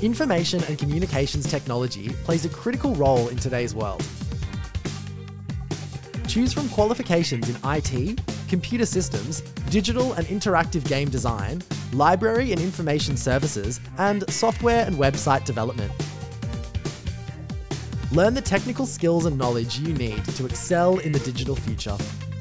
Information and communications technology plays a critical role in today's world. Choose from qualifications in IT, computer systems, digital and interactive game design, library and information services, and software and website development. Learn the technical skills and knowledge you need to excel in the digital future.